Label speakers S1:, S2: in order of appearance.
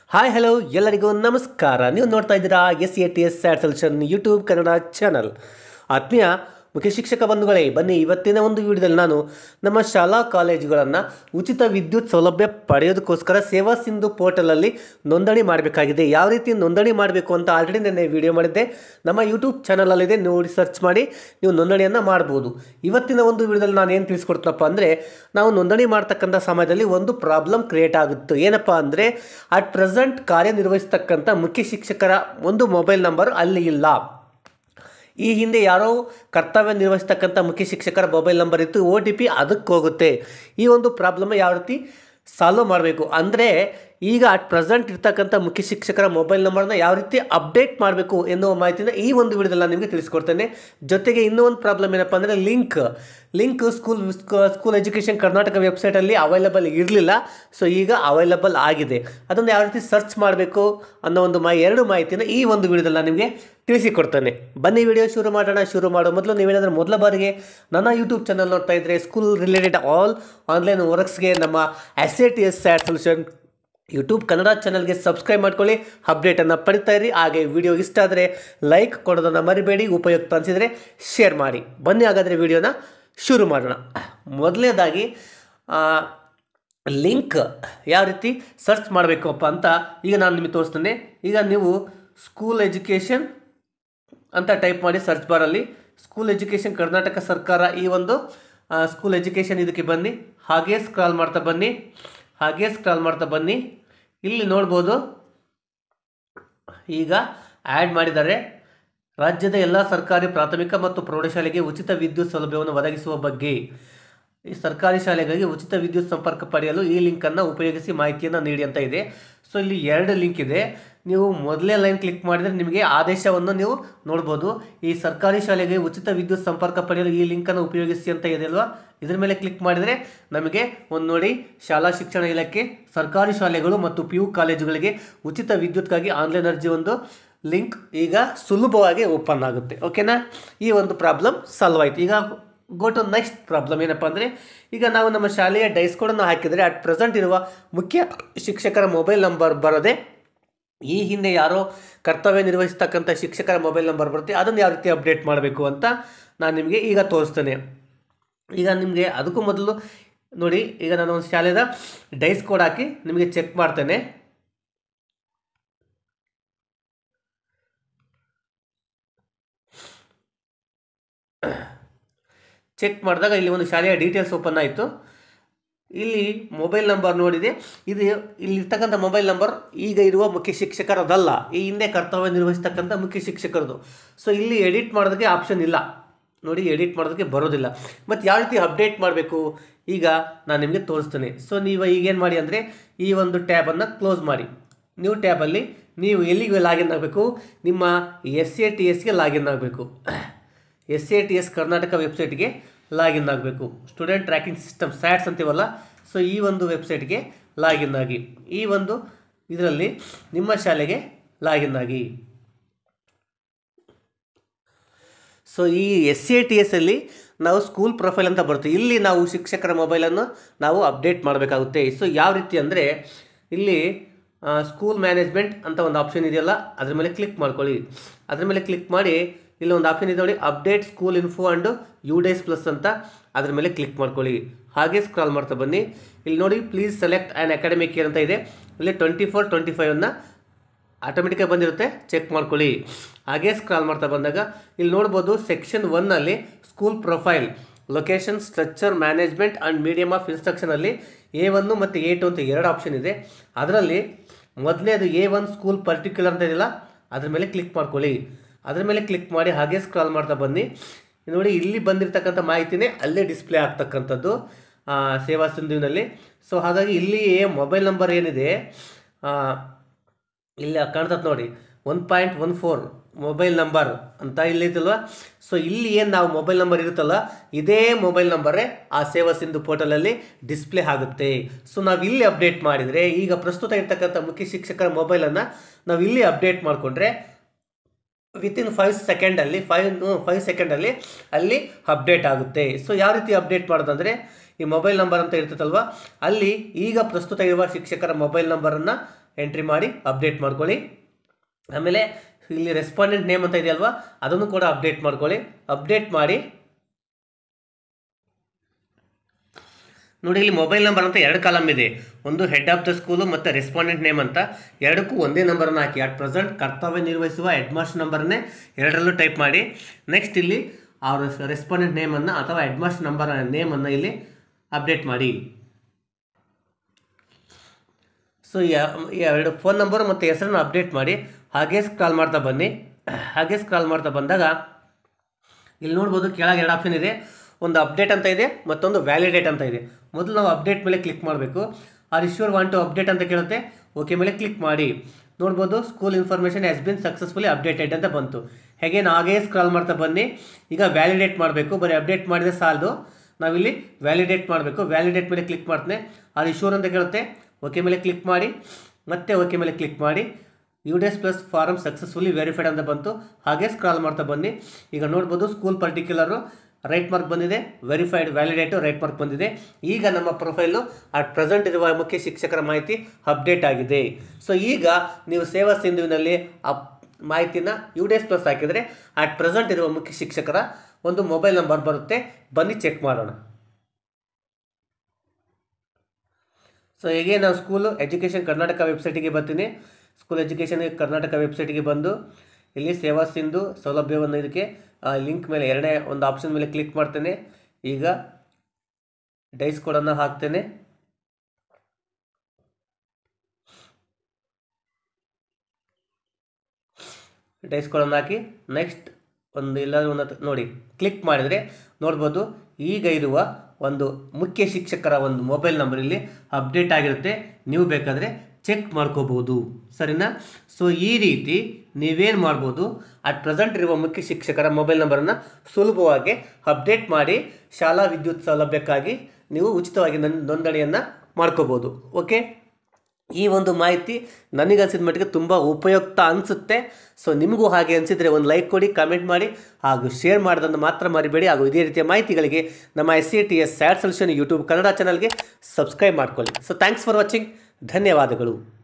S1: Hi hello ಎಲ್ಲರಿಗೂ ನಮಸ್ಕಾರ. ನೀವು ನೋಡ್ತಾ ಇದ್ದೀರಾ SATS sat solution YouTube Kannada channel. ಆತ್ಮೀಯ ಮುಖ್ಯ ಶಿಕ್ಷಕ ಬಂಧುಗಳೇ, ಬನ್ನಿ ಇವತ್ತಿನ ಒಂದು ವಿಡಿಯೋದಲ್ಲಿ ನಾನು ನಮ್ಮ ಶಾಲಾ ಕಾಲೇಜುಗಳನ್ನು ಉಚಿತ ವಿದ್ಯುತ್ ಸೌಲಭ್ಯ ಪಡೆಯೋದಕ್ಕೋಸ್ಕರ ಸೇವಾ ಸಿಂಧು ಪೋರ್ಟಲಲ್ಲಿ ನೋಂದಣಿ ಮಾಡಬೇಕಾಗಿದೆ. ಯಾವ ರೀತಿ ನೋಂದಣಿ ಮಾಡಬೇಕು ಅಂತ ಆಲ್ರೆಡಿ ನಾನು ವಿಡಿಯೋ ಮಾಡಿದ್ದೆ, ನಮ್ಮ ಯೂಟ್ಯೂಬ್ ಚಾನಲಲ್ಲಿದೆ, ನೋಡಿ ಸರ್ಚ್ ಮಾಡಿ ನೀವು ನೋಂದಣಿಯನ್ನು ಮಾಡ್ಬೋದು. ಇವತ್ತಿನ ಒಂದು ವಿಡಿಯೋದಲ್ಲಿ ನಾನು ಏನು ತಿಳಿಸ್ಕೊಡ್ತೀನಪ್ಪ ಅಂದರೆ, ನಾವು ನೋಂದಣಿ ಮಾಡ್ತಕ್ಕಂಥ ಸಮಯದಲ್ಲಿ ಒಂದು ಪ್ರಾಬ್ಲಮ್ ಕ್ರಿಯೇಟ್ ಆಗುತ್ತೆ. ಏನಪ್ಪ ಅಂದರೆ, ಅಟ್ ಪ್ರೆಸೆಂಟ್ ಕಾರ್ಯನಿರ್ವಹಿಸ್ತಕ್ಕಂಥ ಮುಖ್ಯ ಶಿಕ್ಷಕರ ಒಂದು ಮೊಬೈಲ್ ನಂಬರ್ ಅಲ್ಲಿ ಇಲ್ಲ. ಈ ಹಿಂದೆ ಯಾರೋ ಕರ್ತವ್ಯ ನಿರ್ವಹಿಸ್ತಕ್ಕಂಥ ಮುಖ್ಯ ಶಿಕ್ಷಕರ ಮೊಬೈಲ್ ನಂಬರ್ ಇತ್ತು, OTP ಅದಕ್ಕೆ ಹೋಗುತ್ತೆ. ಈ ಒಂದು ಪ್ರಾಬ್ಲಮ್ ಯಾವ ರೀತಿ ಸಾಲ್ವ್ ಮಾಡಬೇಕು ಅಂದರೆ, ಈಗ ಅಟ್ ಪ್ರೆಸೆಂಟ್ ಇರ್ತಕ್ಕಂಥ ಮುಖ್ಯ ಶಿಕ್ಷಕರ ಮೊಬೈಲ್ ನಂಬರ್ನ ಯಾವ ರೀತಿ ಅಪ್ಡೇಟ್ ಮಾಡಬೇಕು ಎನ್ನುವ ಮಾಹಿತಿನ ಈ ಒಂದು ವಿಡಿಯೋದಲ್ಲಿ ನಾನು ನಿಮಗೆ ತಿಳಿಸ್ಕೊಡ್ತೇನೆ. ಜೊತೆಗೆ ಇನ್ನೂ ಒಂದು ಪ್ರಾಬ್ಲಮ್ ಏನಪ್ಪ ಅಂದರೆ, ಲಿಂಕ್ ಸ್ಕೂಲ್ ಎಜುಕೇಷನ್ ಕರ್ನಾಟಕ ವೆಬ್ಸೈಟಲ್ಲಿ ಅವೈಲಬಲ್ ಇರಲಿಲ್ಲ, ಸೊ ಈಗ ಅವೈಲಬಲ್ ಆಗಿದೆ. ಅದನ್ನು ಯಾವ ರೀತಿ ಸರ್ಚ್ ಮಾಡಬೇಕು ಅನ್ನೋ ಒಂದು ಎರಡು ಮಾಹಿತಿನ ಈ ಒಂದು ವಿಡಿಯೋದಲ್ಲಿ ನಾನು ನಿಮಗೆ ತಿಳಿಸಿಕೊಡ್ತೇನೆ. ಬನ್ನಿ ವಿಡಿಯೋ ಶುರು ಮಾಡೋ ಮೊದಲು ನೀವೇನಾದರೂ ಮೊದಲ ಬಾರಿಗೆ ನನ್ನ ಯೂಟ್ಯೂಬ್ ಚಾನಲ್ ನೋಡ್ತಾ ಇದ್ದರೆ, ಸ್ಕೂಲ್ ರಿಲೇಟೆಡ್ ಆಲ್ ಆನ್ಲೈನ್ ವರ್ಕ್ಸ್ಗೆ ನಮ್ಮ SATS sat solution YouTube Kannada ಚಾನಲ್ಗೆ ಸಬ್ಸ್ಕ್ರೈಬ್ ಮಾಡ್ಕೊಳ್ಳಿ, ಅಪ್ಡೇಟನ್ನು ಪಡಿತಾ ಇರಿ. ಹಾಗೆ ವಿಡಿಯೋ ಇಷ್ಟ ಆದರೆ ಲೈಕ್ ಕೊಡೋದನ್ನು ಮರಿಬೇಡಿ, ಉಪಯುಕ್ತ ಅನಿಸಿದರೆ ಶೇರ್ ಮಾಡಿ. ಬನ್ನಿ ಹಾಗಾದರೆ ವಿಡಿಯೋನ ಶುರು ಮಾಡೋಣ. ಮೊದಲನೇದಾಗಿ ಲಿಂಕ್ ಯಾವ ರೀತಿ ಸರ್ಚ್ ಮಾಡಬೇಕಪ್ಪ ಅಂತ ಈಗ ನಾನು ನಿಮಗೆ ತೋರಿಸ್ತೇನೆ. ಈಗ ನೀವು ಸ್ಕೂಲ್ ಎಜುಕೇಷನ್ ಅಂತ ಟೈಪ್ ಮಾಡಿ ಸರ್ಚ್ ಬಾರಲ್ಲಿ, ಸ್ಕೂಲ್ ಎಜುಕೇಷನ್ ಕರ್ನಾಟಕ ಸರ್ಕಾರ, ಈ ಒಂದು ಸ್ಕೂಲ್ ಎಜುಕೇಷನ್ ಇದಕ್ಕೆ ಬನ್ನಿ. ಹಾಗೇ ಸ್ಕ್ರಾಲ್ ಮಾಡ್ತಾ ಬನ್ನಿ. ಇಲ್ಲಿ ನೋಡ್ಬೋದು, ಈಗ ಆ್ಯಡ್ ಮಾಡಿದ್ದಾರೆ. ರಾಜ್ಯದ ಎಲ್ಲ ಸರ್ಕಾರಿ ಪ್ರಾಥಮಿಕ ಮತ್ತು ಪ್ರೌಢಶಾಲೆಗೆ ಉಚಿತ ವಿದ್ಯುತ್ ಸೌಲಭ್ಯವನ್ನು ಒದಗಿಸುವ ಬಗ್ಗೆ. ಈ ಸರ್ಕಾರಿ ಶಾಲೆಗಳಿಗೆ ಉಚಿತ ವಿದ್ಯುತ್ ಸಂಪರ್ಕ ಪಡೆಯಲು ಈ ಲಿಂಕನ್ನು ಉಪಯೋಗಿಸಿ ಮಾಹಿತಿಯನ್ನು ನೀಡಿ ಅಂತ ಇದೆ. ಸೊ ಇಲ್ಲಿ 2 ಲಿಂಕ್ ಇದೆ. ನೀವು ಮೊದಲೇ ಲೈನ್ ಕ್ಲಿಕ್ ಮಾಡಿದರೆ ನಿಮಗೆ ಆದೇಶವನ್ನು ನೀವು ನೋಡ್ಬೋದು. ಈ ಸರ್ಕಾರಿ ಶಾಲೆಗೆ ಉಚಿತ ವಿದ್ಯುತ್ ಸಂಪರ್ಕ ಪಡೆಯಲು ಈ ಲಿಂಕನ್ನು ಉಪಯೋಗಿಸಿ ಅಂತ ಇದೆ ಅಲ್ವಾ, ಇದ್ರ ಮೇಲೆ ಕ್ಲಿಕ್ ಮಾಡಿದರೆ ನಮಗೆ ಒಂದು ನೋಡಿ, ಶಾಲಾ ಶಿಕ್ಷಣ ಇಲಾಖೆ ಸರ್ಕಾರಿ ಶಾಲೆಗಳು ಮತ್ತು PU ಕಾಲೇಜುಗಳಿಗೆ ಉಚಿತ ವಿದ್ಯುತ್ಗಾಗಿ ಆನ್ಲೈನ್ ಅರ್ಜಿ ಒಂದು ಲಿಂಕ್ ಈಗ ಸುಲಭವಾಗಿ ಓಪನ್ ಆಗುತ್ತೆ. ಓಕೆನಾ, ಈ ಒಂದು ಪ್ರಾಬ್ಲಮ್ ಸಾಲ್ವ್ ಆಯಿತು. ಈಗ ಗೋ ಟು ನೆಕ್ಸ್ಟ್ ಪ್ರಾಬ್ಲಮ್. ಏನಪ್ಪ ಅಂದರೆ, ಈಗ ನಾವು ನಮ್ಮ ಶಾಲೆಯ ಡೈಸ್ ಕೋಡನ್ನು ಹಾಕಿದರೆ ಅಟ್ ಪ್ರೆಸೆಂಟ್ ಇರುವ ಮುಖ್ಯ ಶಿಕ್ಷಕರ ಮೊಬೈಲ್ ನಂಬರ್ ಬರದೆ, ಈ ಹಿಂದೆ ಯಾರೋ ಕರ್ತವ್ಯ ನಿರ್ವಹಿಸ್ತಕ್ಕಂಥ ಶಿಕ್ಷಕರ ಮೊಬೈಲ್ ನಂಬರ್ ಬರುತ್ತೆ, ಅದನ್ನು ಯಾವ ರೀತಿ ಅಪ್ಡೇಟ್ ಮಾಡಬೇಕು ಅಂತ ನಾನು ನಿಮಗೆ ಈಗ ತೋರಿಸ್ತೇನೆ. ಈಗ ನಿಮಗೆ ಅದಕ್ಕೂ ಮೊದಲು ನೋಡಿ, ಈಗ ನಾನು ಒಂದು ಶಾಲೆದ ಡೈಸ್ ಕೋಡ್ ಹಾಕಿ ನಿಮಗೆ ಚೆಕ್ ಮಾಡ್ತೇನೆ. ಚೆಕ್ ಮಾಡಿದಾಗ ಇಲ್ಲಿ ಒಂದು ಶಾಲೆಯ ಡೀಟೇಲ್ಸ್ ಓಪನ್ ಆಯಿತು. ಇಲ್ಲಿ ಮೊಬೈಲ್ ನಂಬರ್ ನೋಡಿದೆ, ಇದು ಇಲ್ಲಿರ್ತಕ್ಕಂಥ ಮೊಬೈಲ್ ನಂಬರ್ ಈಗ ಇರುವ ಮುಖ್ಯ ಶಿಕ್ಷಕರದಲ್ಲ, ಈ ಹಿಂದೆ ಕರ್ತವ್ಯ ನಿರ್ವಹಿಸ್ತಕ್ಕಂಥ ಮುಖ್ಯ ಶಿಕ್ಷಕರದು. ಸೊ ಇಲ್ಲಿ ಎಡಿಟ್ ಮಾಡೋದಕ್ಕೆ ಆಪ್ಷನ್ ಇಲ್ಲ ನೋಡಿ, ಎಡಿಟ್ ಮಾಡೋದಕ್ಕೆ ಬರೋದಿಲ್ಲ. ಮತ್ತು ಯಾವ ರೀತಿ ಅಪ್ಡೇಟ್ ಮಾಡಬೇಕು ಈಗ ನಾನು ನಿಮಗೆ ತೋರಿಸ್ತೇನೆ. ಸೊ ನೀವು ಈಗೇನು ಮಾಡಿ ಅಂದರೆ, ಈ ಒಂದು ಟ್ಯಾಬನ್ನು ಕ್ಲೋಸ್ ಮಾಡಿ. ನ್ಯೂ ಟ್ಯಾಬಲ್ಲಿ ನೀವು ಎಲ್ಲಿಗೆ ಲಾಗಿನ್ ಆಗಬೇಕು, ನಿಮ್ಮ SATSಗೆ ಲಾಗಿನ್ ಆಗಬೇಕು. SATS ಕರ್ನಾಟಕ ವೆಬ್ಸೈಟ್ಗೆ ಲಾಗಿನ್ ಆಗಬೇಕು. ಸ್ಟೂಡೆಂಟ್ ಟ್ರ್ಯಾಕಿಂಗ್ ಸಿಸ್ಟಮ್ ಸ್ಯಾಟ್ಸ್ ಅಂತೀವಲ್ಲ, ಸೊ ಈ ಒಂದು ವೆಬ್ಸೈಟ್ಗೆ ಲಾಗಿನ್ ಆಗಿ, ಈ ಒಂದು ಇದರಲ್ಲಿ ನಿಮ್ಮ ಶಾಲೆಗೆ ಲಾಗಿನ್ ಆಗಿ. ಸೊ ಈ SATSಲ್ಲಿ ನಾವು ಸ್ಕೂಲ್ ಪ್ರೊಫೈಲ್ ಅಂತ ಬರುತ್ತೆ, ಇಲ್ಲಿ ನಾವು ಶಿಕ್ಷಕರ ಮೊಬೈಲನ್ನು ನಾವು ಅಪ್ಡೇಟ್ ಮಾಡಬೇಕಾಗುತ್ತೆ. ಸೊ ಯಾವ ರೀತಿ ಅಂದರೆ, ಇಲ್ಲಿ ಸ್ಕೂಲ್ ಮ್ಯಾನೇಜ್ಮೆಂಟ್ ಅಂತ ಒಂದು ಆಪ್ಷನ್ ಇದೆಯಲ್ಲ, ಅದ್ರ ಮೇಲೆ ಕ್ಲಿಕ್ ಮಾಡ್ಕೊಳ್ಳಿ. ಅದ್ರ ಮೇಲೆ ಕ್ಲಿಕ್ ಮಾಡಿ ಇಲ್ಲಿ ಒಂದು ಆಪ್ಷನ್ ಇದೆ ನೋಡಿ, update school info and UDays plus ಅಂತ, ಅದ್ರ ಮೇಲೆ ಕ್ಲಿಕ್ ಮಾಡ್ಕೊಳ್ಳಿ. ಹಾಗೆ ಸ್ಕ್ರಾಲ್ ಮಾಡ್ತಾ ಬನ್ನಿ. ಇಲ್ಲಿ ನೋಡಿ, please select an academic year ಅಂತ ಇದೆ. ಇಲ್ಲಿ 24-25 ಆಟೋಮೆಟಿಕಾಗಿ ಬಂದಿರುತ್ತೆ, ಚೆಕ್ ಮಾಡ್ಕೊಳ್ಳಿ. ಹಾಗೆ ಸ್ಕ್ರಾಲ್ ಮಾಡ್ತಾ ಬಂದಾಗ ಇಲ್ಲಿ ನೋಡ್ಬೋದು, ಸೆಕ್ಷನ್ 1ನಲ್ಲಿ school profile, location, structure, management and medium of ಇನ್ಸ್ಟ್ರಕ್ಷನಲ್ಲಿ A1 ಮತ್ತು A2 ಅಂತ 2 ಆಪ್ಷನ್ ಇದೆ. ಅದರಲ್ಲಿ ಮೊದಲನೇದು A1 ಸ್ಕೂಲ್ ಪರ್ಟಿಕ್ಯುಲರ್ ಅಂತ ಇದೆಯಲ್ಲ, ಅದ್ರ ಮೇಲೆ ಕ್ಲಿಕ್ ಮಾಡ್ಕೊಳ್ಳಿ. ಅದ್ರ ಮೇಲೆ ಕ್ಲಿಕ್ ಮಾಡಿ ಹಾಗೆ ಸ್ಕ್ರಾಲ್ ಮಾಡ್ತಾ ಬನ್ನಿ. ನೋಡಿ, ಇಲ್ಲಿ ಬಂದಿರತಕ್ಕಂಥ ಮಾಹಿತಿನೇ ಅಲ್ಲೇ ಡಿಸ್ಪ್ಲೇ ಆಗ್ತಕ್ಕಂಥದ್ದು ಸೇವಾ ಸಿಂಧುವಿನಲ್ಲಿ. ಸೊ ಹಾಗಾಗಿ ಇಲ್ಲಿ ಮೊಬೈಲ್ ನಂಬರ್ ಏನಿದೆ ಇಲ್ಲಿ ಕಾಣ್ತದೆ ನೋಡಿ, 1.14 ಮೊಬೈಲ್ ನಂಬರ್ ಅಂತ ಇಲ್ಲಿ ಐತಲ್ವ. ಸೊ ಇಲ್ಲಿ ಏನು ನಾವು ಮೊಬೈಲ್ ನಂಬರ್ ಇರುತ್ತಲ್ಲ, ಇದೇ ಮೊಬೈಲ್ ನಂಬರೇ ಆ ಸೇವಾ ಸಿಂಧು ಪೋರ್ಟಲಲ್ಲಿ ಡಿಸ್ಪ್ಲೇ ಆಗುತ್ತೆ. ಸೊ ನಾವು ಇಲ್ಲಿ ಅಪ್ಡೇಟ್ ಮಾಡಿದರೆ, ಈಗ ಪ್ರಸ್ತುತ ಇರ್ತಕ್ಕಂಥ ಮುಖ್ಯ ಶಿಕ್ಷಕರ ಮೊಬೈಲನ್ನು ನಾವು ಇಲ್ಲಿ ಅಪ್ಡೇಟ್ ಮಾಡಿಕೊಂಡ್ರೆ ವಿತಿನ್ 5 ಸೆಕೆಂಡಲ್ಲಿ ಅಲ್ಲಿ ಅಪ್ಡೇಟ್ ಆಗುತ್ತೆ. ಸೊ ಯಾವ ರೀತಿ ಅಪ್ಡೇಟ್ ಮಾಡೋದಂದರೆ, ಈ ಮೊಬೈಲ್ ನಂಬರ್ ಅಂತ ಇರ್ತೈತಲ್ವ, ಅಲ್ಲಿ ಈಗ ಪ್ರಸ್ತುತ ಇರುವ ಶಿಕ್ಷಕರ ಮೊಬೈಲ್ ನಂಬರನ್ನು ಎಂಟ್ರಿ ಮಾಡಿ ಅಪ್ಡೇಟ್ ಮಾಡ್ಕೊಳ್ಳಿ. ಆಮೇಲೆ ಇಲ್ಲಿ ರೆಸ್ಪಾಂಡೆಂಟ್ ನೇಮ್ ಅಂತ ಇದೆಯಲ್ವಾ, ಅದನ್ನು ಕೂಡ ಅಪ್ಡೇಟ್ ಮಾಡ್ಕೊಳ್ಳಿ. ಅಪ್ಡೇಟ್ ಮಾಡಿ ನೋಡಿ, ಇಲ್ಲಿ ಮೊಬೈಲ್ ನಂಬರ್ ಅಂತ 2 ಕಾಲಮ್ ಇದೆ. ಒಂದು ಹೆಡ್ ಆಫ್ ದ ಸ್ಕೂಲು ಮತ್ತು ರೆಸ್ಪಾಂಡೆಂಟ್ ನೇಮ್ ಅಂತ, ಎರಡಕ್ಕೂ ಒಂದೇ ನಂಬರನ್ನು ಹಾಕಿ. ಅಟ್ ಪ್ರೆಸೆಂಟ್ ಕರ್ತವ್ಯ ನಿರ್ವಹಿಸುವ ಹೆಡ್ ಮಾಸ್ಟರ್ ನಂಬರನ್ನೇ ಎರಡರಲ್ಲೂ ಟೈಪ್ ಮಾಡಿ. ನೆಕ್ಸ್ಟ್ ಇಲ್ಲಿ ಅವರ ರೆಸ್ಪಾಂಡೆಂಟ್ ನೇಮನ್ನು ಅಥವಾ ಹೆಡ್ ಮಾಸ್ಟರ್ ನಂಬರ್ ನೇಮನ್ನು ಇಲ್ಲಿ ಅಪ್ಡೇಟ್ ಮಾಡಿ. ಸೊ ಈ 2 ಫೋನ್ ನಂಬರು ಮತ್ತು ಹೆಸರನ್ನು ಅಪ್ಡೇಟ್ ಮಾಡಿ. ಹಾಗೆ ಸ್ಕ್ರಾಲ್ ಮಾಡ್ತಾ ಬನ್ನಿ. ಹಾಗೆ ಸ್ಕ್ರಾಲ್ ಮಾಡ್ತಾ ಬಂದಾಗ ಇಲ್ಲಿ ನೋಡ್ಬೋದು, ಕೆಳಗೆ 2 ಆಪ್ಷನ್ ಇದೆ. ಒಂದು ಅಪ್ಡೇಟ್ ಅಂತ ಇದೆ, ಮತ್ತೊಂದು ವ್ಯಾಲಿಡೇಟ್ ಅಂತ ಇದೆ. ಮೊದಲು ನಾವು ಅಪ್ಡೇಟ್ ಮೇಲೆ ಕ್ಲಿಕ್ ಮಾಡಬೇಕು. Are sure want to update ಅಂತ ಕೇಳುತ್ತೆ. ಓಕೆ ಮೇಲೆ ಕ್ಲಿಕ್ ಮಾಡಿ. ನೋಡ್ಬೋದು, school information has been successfully updated ಅಂತ ಬಂತು. ಹೇಗೆ ಹಾಗೇ ಸ್ಕ್ರಾಲ್ ಮಾಡ್ತಾ ಬನ್ನಿ. ಈಗ ವ್ಯಾಲಿಡೇಟ್ ಮಾಡಬೇಕು. ಬರೀ ಅಪ್ಡೇಟ್ ಮಾಡಿದರೆ ಸಾಲದು, ನಾವಿಲ್ಲಿ ವ್ಯಾಲಿಡೇಟ್ ಮಾಡಬೇಕು. ವ್ಯಾಲಿಡೇಟ್ ಮೇಲೆ ಕ್ಲಿಕ್ ಮಾಡ್ತೇನೆ. ಆರ್ ಶ್ಯೂರ್ ಅಂತ ಕೇಳುತ್ತೆ. ಓಕೆ ಮೇಲೆ ಕ್ಲಿಕ್ ಮಾಡಿ. ಮತ್ತೆ ಓಕೆ ಮೇಲೆ ಕ್ಲಿಕ್ ಮಾಡಿ. UDS plus form successfully verified ಅಂತ ಬಂತು. ಹಾಗೆ ಸ್ಕ್ರಾಲ್ ಮಾಡ್ತಾ ಬನ್ನಿ. ಈಗ ನೋಡ್ಬೋದು, ಸ್ಕೂಲ್ ಪರ್ಟಿಕ್ಯುಲರು ರೈಟ್ ಮಾರ್ಕ್ ಬಂದಿದೆ, ವೆರಿಫೈಡ್ ವ್ಯಾಲಿಡೇಟು ರೈಟ್ ಮಾರ್ಕ್ ಬಂದಿದೆ. ಈಗ ನಮ್ಮ ಪ್ರೊಫೈಲು ಅಟ್ ಪ್ರೆಸೆಂಟ್ ಇರುವ ಮುಖ್ಯ ಶಿಕ್ಷಕರ ಮಾಹಿತಿ ಅಪ್ಡೇಟ್ ಆಗಿದೆ. ಸೊ ಈಗ ನೀವು ಸೇವಾ ಸಿಂಧುವಿನಲ್ಲಿ ಮಾಹಿತಿನ UDS ಪ್ಲಸ್ ಹಾಕಿದರೆ ಅಟ್ ಪ್ರೆಸೆಂಟ್ ಇರುವ ಮುಖ್ಯ ಶಿಕ್ಷಕರ ಒಂದು ಮೊಬೈಲ್ ನಂಬರ್ ಬರುತ್ತೆ. ಬನ್ನಿ ಚೆಕ್ ಮಾಡೋಣ. ಸೊ ಹೇಗೆ ನಾವು ಸ್ಕೂಲು ಎಜುಕೇಷನ್ ಕರ್ನಾಟಕ ವೆಬ್ಸೈಟಿಗೆ ಬರ್ತೀನಿ. ಸ್ಕೂಲ್ ಎಜುಕೇಷನ್ ಕರ್ನಾಟಕ ವೆಬ್ಸೈಟಿಗೆ ಬಂದು ಇಲ್ಲಿ ಸೇವಾ ಸಿಂಧು ಸೌಲಭ್ಯವನ್ನು ಇದಕ್ಕೆ ಲಿಂಕ್ ಮೇಲೆ ಎರಡನೇ ಒಂದು ಆಪ್ಷನ್ ಮೇಲೆ ಕ್ಲಿಕ್ ಮಾಡ್ತೇನೆ. ಈಗ ಡೈಸ್ ಕೋಡನ್ನು ಹಾಕ್ತೇನೆ. ಡೈಸ್ ಕೋಡನ್ನು ಹಾಕಿ ನೆಕ್ಸ್ಟ್ ಒಂದು ಎಲ್ಲಾದರೂ ಒಂದು ನೋಡಿ ಕ್ಲಿಕ್ ಮಾಡಿದರೆ ನೋಡ್ಬೋದು, ಈಗ ಇರುವ ಒಂದು ಮುಖ್ಯ ಶಿಕ್ಷಕರ ಒಂದು ಮೊಬೈಲ್ ನಂಬರ್ ಇಲ್ಲಿ ಅಪ್ಡೇಟ್ ಆಗಿರುತ್ತೆ. ನೀವು ಬೇಕಾದರೆ ಚೆಕ್ ಮಾಡ್ಕೋಬೋದು, ಸರಿನಾ? ಸೊ ಈ ರೀತಿ ನೀವೇನು ಮಾಡ್ಬೋದು, ಅಟ್ ಪ್ರೆಸೆಂಟ್ ಇರುವ ಮುಖ್ಯ ಶಿಕ್ಷಕರ ಮೊಬೈಲ್ ನಂಬರನ್ನು ಸುಲಭವಾಗಿ ಅಪ್ಡೇಟ್ ಮಾಡಿ ಶಾಲಾ ವಿದ್ಯುತ್ ಸೌಲಭ್ಯಕ್ಕಾಗಿ ನೀವು ಉಚಿತವಾಗಿ ನೋಂದಣಿಯನ್ನು ಮಾಡ್ಕೋಬೋದು. ಓಕೆ, ಈ ಒಂದು ಮಾಹಿತಿ ನನಗನ್ಸಿದ ಮಟ್ಟಿಗೆ ತುಂಬ ಉಪಯುಕ್ತ ಅನಿಸುತ್ತೆ. ಸೊ ನಿಮಗೂ ಹಾಗೆ ಅನಿಸಿದರೆ ಒಂದು ಲೈಕ್ ಕೊಡಿ, ಕಮೆಂಟ್ ಮಾಡಿ ಹಾಗೂ ಶೇರ್ ಮಾಡೋದನ್ನು ಮಾತ್ರ ಮರಿಬೇಡಿ. ಹಾಗೂ ಇದೇ ರೀತಿಯ ಮಾಹಿತಿಗಳಿಗೆ ನಮ್ಮ SCTS sad solution YouTube Kannada ಚಾನಲ್ಗೆ ಸಬ್ಸ್ಕ್ರೈಬ್ ಮಾಡ್ಕೊಳ್ಳಿ. So thanks for watching. ಧನ್ಯವಾದಗಳು.